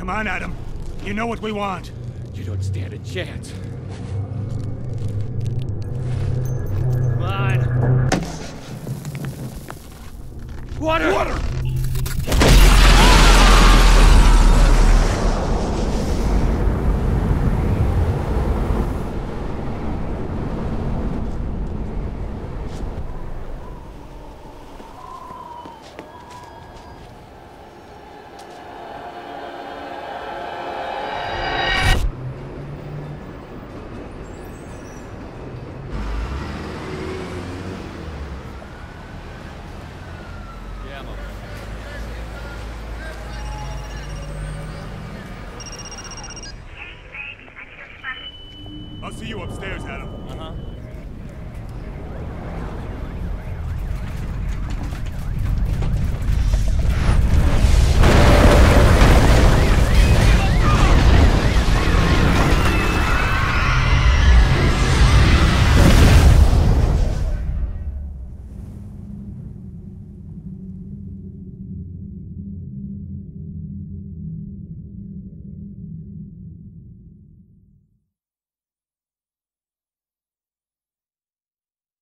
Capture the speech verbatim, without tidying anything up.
Come on, Adam. You know what we want. You don't stand a chance. Come on. Water! Water! I'll see you upstairs, Adam. Uh-huh.